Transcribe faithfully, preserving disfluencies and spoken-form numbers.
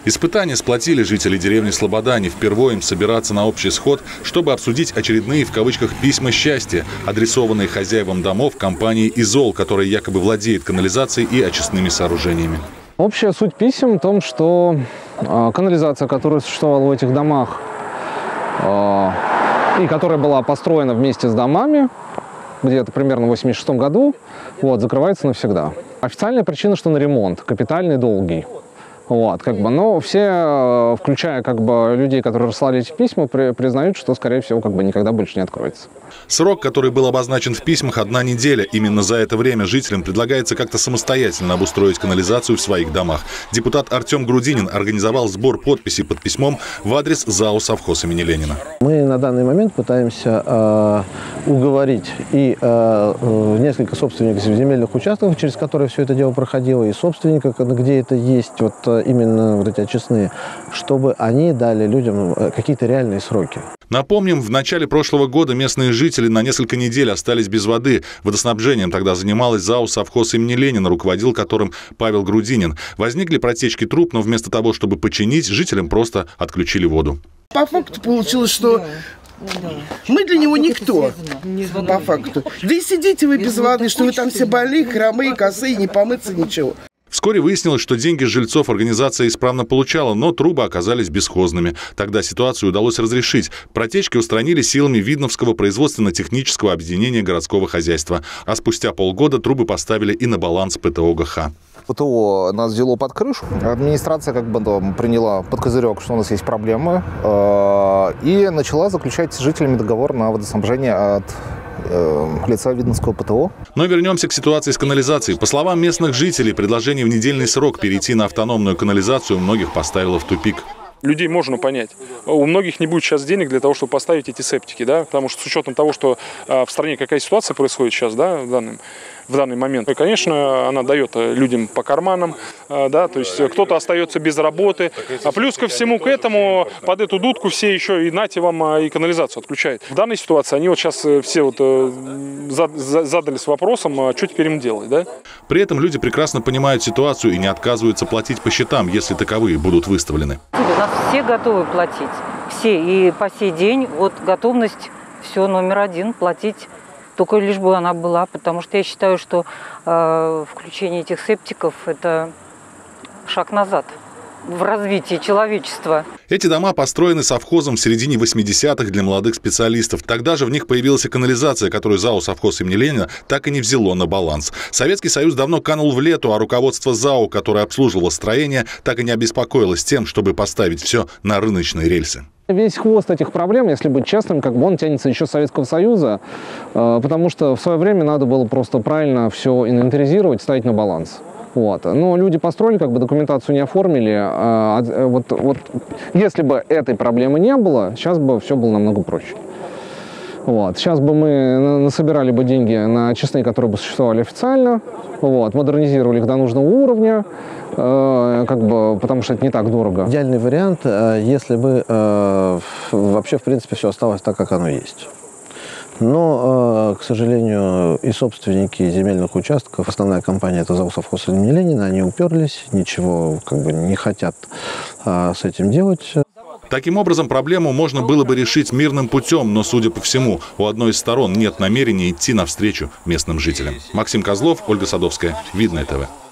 Испытания сплотили жителей деревни Слобода. Не впервые им собираться на общий сход, чтобы обсудить очередные, в кавычках, письма счастья, адресованные хозяевам домов компании «Изол», которая якобы владеет канализацией и очистными сооружениями. Общая суть писем в том, что э, канализация, которая существовала в этих домах э, и которая была построена вместе с домами, где-то примерно в восемьдесят шестом году, вот, закрывается навсегда. Официальная причина, что на ремонт, капитальный, долгий. Вот, как бы, но все, включая как бы, людей, которые рассылали эти письма, при, признают, что, скорее всего, как бы, никогда больше не откроется. Срок, который был обозначен в письмах, одна неделя. Именно за это время жителям предлагается как-то самостоятельно обустроить канализацию в своих домах. Депутат Артем Грудинин организовал сбор подписей под письмом в адрес ЗАО «Совхоз» имени Ленина. Мы на данный момент пытаемся э, уговорить и э, несколько собственников земельных участков, через которые все это дело проходило, и собственников, где это есть, вот именно вот эти очистные, чтобы они дали людям какие-то реальные сроки. Напомним, в начале прошлого года местные жители на несколько недель остались без воды. Водоснабжением тогда занималась ЗАО «Совхоз» имени Ленина, руководил которым Павел Грудинин. Возникли протечки труб, но вместо того, чтобы починить, жителям просто отключили воду. По факту получилось, что мы для него никто, по факту. Да и сидите вы без воды, что вы там все больные, хромые, косые, не помыться, ничего. Вскоре выяснилось, что деньги жильцов организация исправно получала, но трубы оказались бесхозными. Тогда ситуацию удалось разрешить. Протечки устранили силами Видновского производственно-технического объединения городского хозяйства. А спустя полгода трубы поставили и на баланс ПТО ГХ. ПТО нас взяло под крышу. Администрация как бы там приняла под козырек, что у нас есть проблемы, и начала заключать с жителями договор на водоснабжение от лица Видновского ПТО. Но вернемся к ситуации с канализацией. По словам местных жителей, предложение в недельный срок перейти на автономную канализацию многих поставило в тупик. Людей можно понять. У многих не будет сейчас денег для того, чтобы поставить эти септики, да, потому что с учетом того, что в стране какая ситуация происходит сейчас, да, в данном, в данный момент, и, конечно, она дает людям по карманам, да, то есть кто-то остается без работы, а плюс ко всему к этому под эту дудку все еще и нате вам и канализацию отключают. В данной ситуации они вот сейчас все вот задались вопросом, что теперь им делать, да? При этом люди прекрасно понимают ситуацию и не отказываются платить по счетам, если таковые будут выставлены. У нас все готовы платить, все, и по сей день вот готовность все номер один платить, только лишь бы она была, потому что я считаю, что э, включение этих септиков – это шаг назад в развитии человечества. Эти дома построены совхозом в середине восьмидесятых для молодых специалистов. Тогда же в них появилась канализация, которую ЗАО «Совхоз» имени Ленина так и не взяло на баланс. Советский Союз давно канул в лету, а руководство ЗАО, которое обслуживало строение, так и не обеспокоилось тем, чтобы поставить все на рыночные рельсы. Весь хвост этих проблем, если быть честным, как бы он тянется еще с Советского Союза, потому что в свое время надо было просто правильно все инвентаризировать, ставить на баланс. Вот. Но люди построили, как бы документацию не оформили. А, вот, вот, если бы этой проблемы не было, сейчас бы все было намного проще. Вот. Сейчас бы мы насобирали бы деньги на очистные, которые бы существовали официально, вот, модернизировали их до нужного уровня, э, как бы, потому что это не так дорого. Идеальный вариант, если бы э, вообще, в принципе, все осталось так, как оно есть. Но, к сожалению, и собственники земельных участков, основная компания – это ЗАО «Совхоз» имени Ленина, они уперлись, ничего как бы не хотят а, с этим делать. Таким образом, проблему можно было бы решить мирным путем, но, судя по всему, у одной из сторон нет намерения идти навстречу местным жителям. Максим Козлов, Ольга Садовская, Видное ТВ.